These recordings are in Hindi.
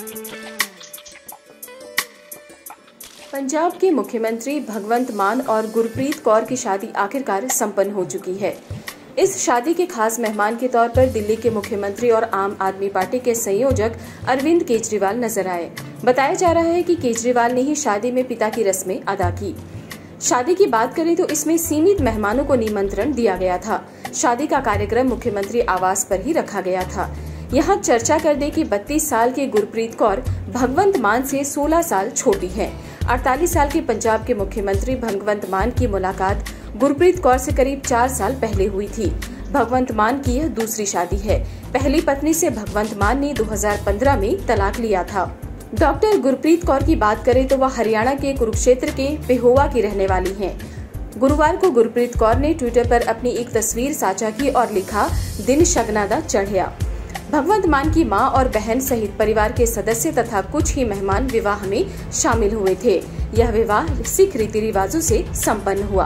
पंजाब के मुख्यमंत्री भगवंत मान और गुरप्रीत कौर की शादी आखिरकार संपन्न हो चुकी है। इस शादी के खास मेहमान के तौर पर दिल्ली के मुख्यमंत्री और आम आदमी पार्टी के संयोजक अरविंद केजरीवाल नजर आए। बताया जा रहा है कि केजरीवाल ने ही शादी में पिता की रस्में अदा की। शादी की बात करें तो इसमें सीमित मेहमानों को निमंत्रण दिया गया था। शादी का कार्यक्रम मुख्यमंत्री आवास पर ही रखा गया था। यहाँ चर्चा कर दे कि 32 साल के गुरप्रीत कौर भगवंत मान से 16 साल छोटी हैं। 48 साल के पंजाब के मुख्यमंत्री भगवंत मान की मुलाकात गुरप्रीत कौर से करीब 4 साल पहले हुई थी। भगवंत मान की यह दूसरी शादी है। पहली पत्नी से भगवंत मान ने 2015 में तलाक लिया था। डॉक्टर गुरप्रीत कौर की बात करें तो वह हरियाणा के कुरुक्षेत्र के पेहोवा की रहने वाली हैं। गुरुवार को गुरप्रीत कौर ने ट्विटर पर अपनी एक तस्वीर साझा की और लिखा, दिन शगनादा चढ़िया। भगवंत मान की मां और बहन सहित परिवार के सदस्य तथा कुछ ही मेहमान विवाह में शामिल हुए थे। यह विवाह सिख रीति रिवाजों से संपन्न हुआ।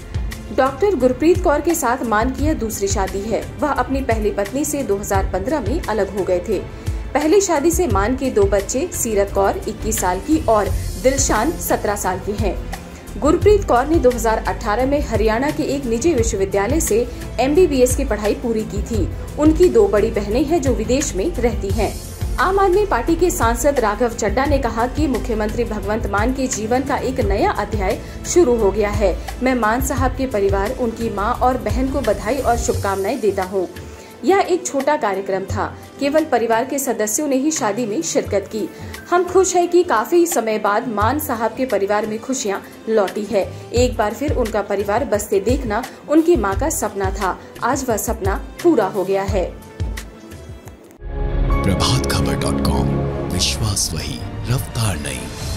डॉक्टर गुरप्रीत कौर के साथ मान की यह दूसरी शादी है। वह अपनी पहली पत्नी से 2015 में अलग हो गए थे। पहली शादी से मान के 2 बच्चे सीरत कौर 21 साल की और दिलशान 17 साल की हैं। गुरप्रीत कौर ने 2018 में हरियाणा के एक निजी विश्वविद्यालय से MBBS की पढ़ाई पूरी की थी। उनकी 2 बड़ी बहनें हैं जो विदेश में रहती हैं। आम आदमी पार्टी के सांसद राघव चड्ढा ने कहा कि मुख्यमंत्री भगवंत मान के जीवन का एक नया अध्याय शुरू हो गया है। मैं मान साहब के परिवार, उनकी मां और बहन को बधाई और शुभकामनाएं देता हूं। यह एक छोटा कार्यक्रम था। केवल परिवार के सदस्यों ने ही शादी में शिरकत की। हम खुश हैं कि काफी समय बाद मान साहब के परिवार में खुशियां लौटी है। एक बार फिर उनका परिवार बसते देखना उनकी मां का सपना था। आज वह सपना पूरा हो गया है। प्रभातखबर.com, विश्वास वही, रफ्तार नहीं।